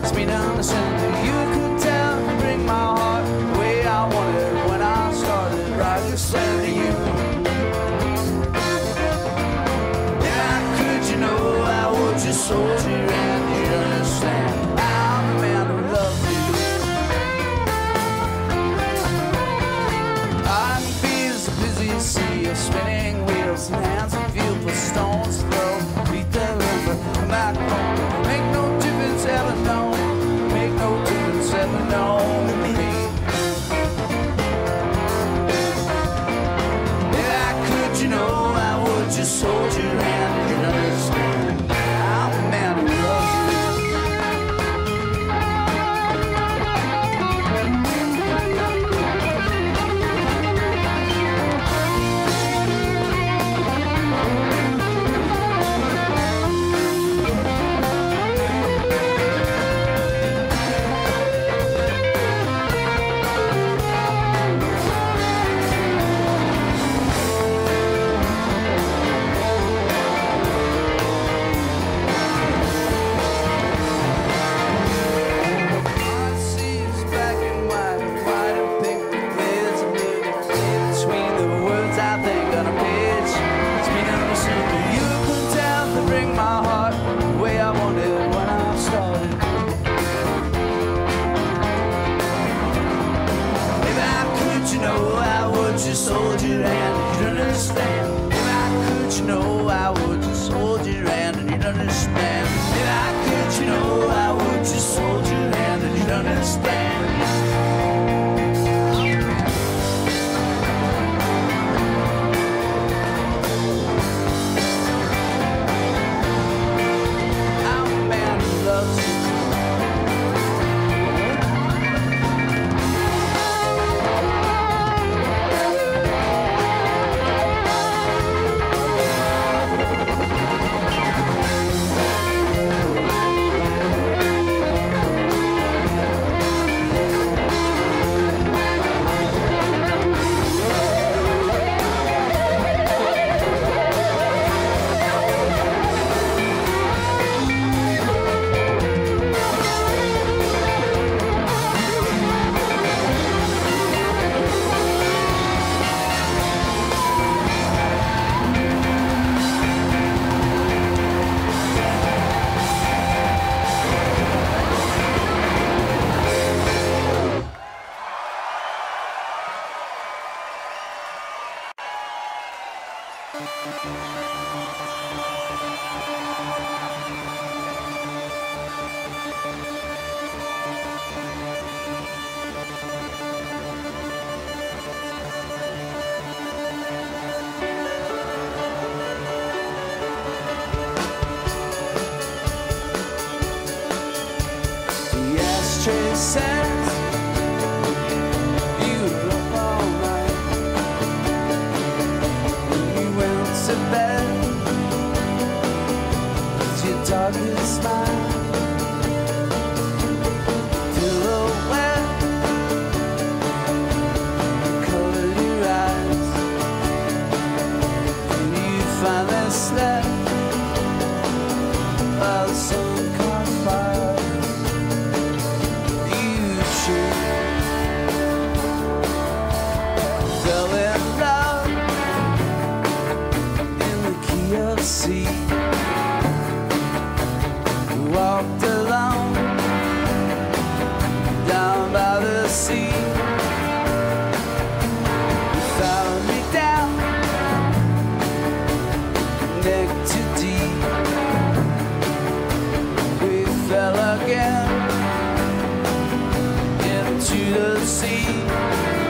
spinning on the center. You could tell, bring my heart the way I wanted when I started right to send you. Yeah, could you know I would just soldier and you'd understand. I'm the man who loves you. I can feel the busy sea of spinning wheels and hands and feel the stones throw. Beat the river, come back home. Make no difference ever known. Make no difference ever known to me. Yeah, could you know I would just hold your hand and you'd understand. I'm the man who loves you. Just hold your hand and you'd understand. If I could, you know I would just hold your hand and you'd understand. If I could, you know I would just hold your hand and you'd understand. I'm a man who loves you. Says you were up all night when you went to bed with your darkest smile, pillow wet, colored your eyes, and you finally slept while the sun caught fire. Fell in love in the key of C. Walked alone down by the sea. You followed me down neck to deep. We fell again into the sea.